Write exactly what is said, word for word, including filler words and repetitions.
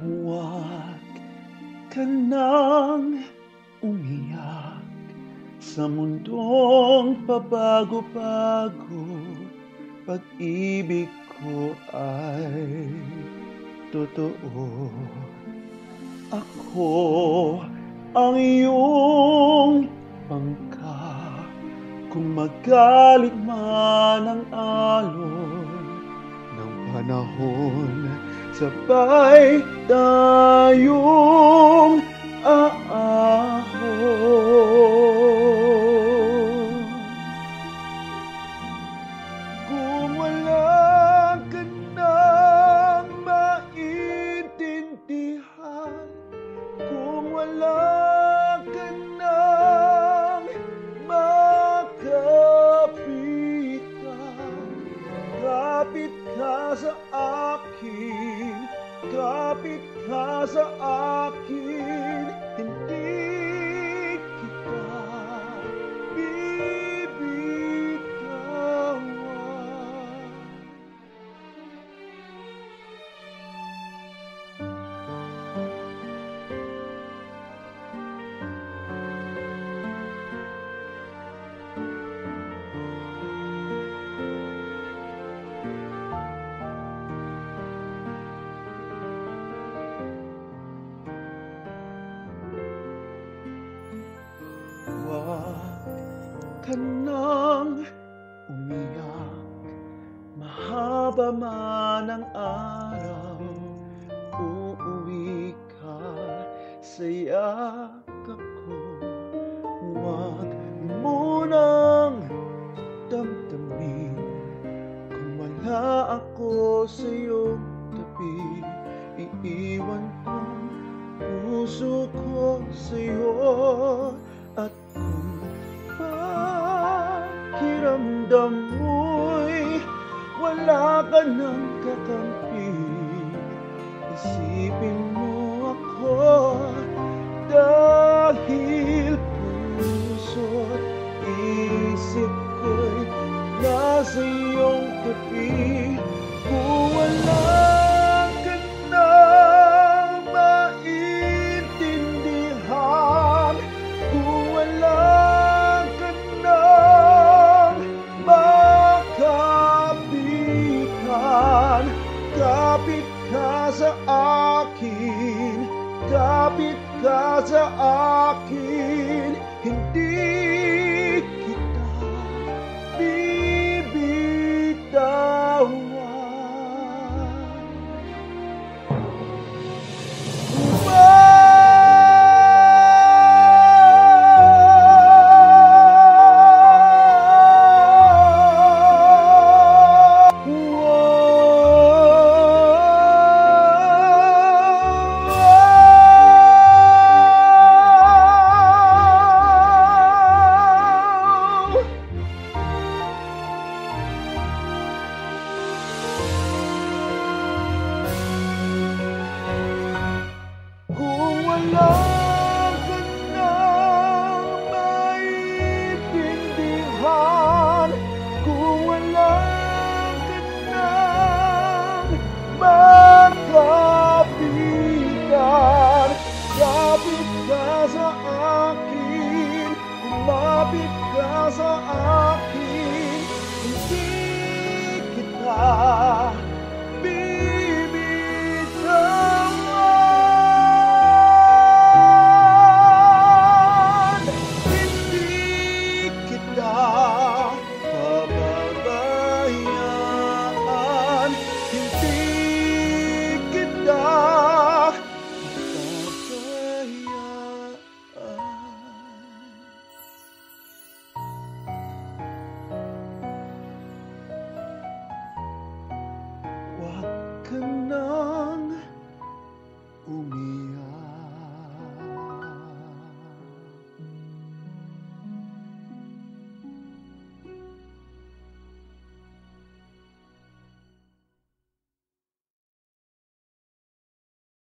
Huwag ka nang umiyak sa mundong pabago-bago. Pag-ibig ko ay totoo. Ako ang iyong bangka. Kung magalit man ang alon ng panahon, sabay tayong aahon. Kung wala ka nang maintindihan, kung wala ka nang makapitan, kapit ka sa akin, kapit ka sa akin, hindi kita bibitawan. Huwag ka nang umiyak, mahaba man ang araw, uuwi ka sa yakap ko. Huwag munang damdamin kung wala ako sa iyong tabi. Iiwan kong puso ko sa iyo. At kung pakiramdam mo'y wala ka nang kakampi, isipin mo ako, dahil puso't isip ko'y nasa iyong tabi. Kung wala ka nang maintindihan, kung wala ka nang makapitan, kapit ka sa akin, kapit ka sa akin, hindi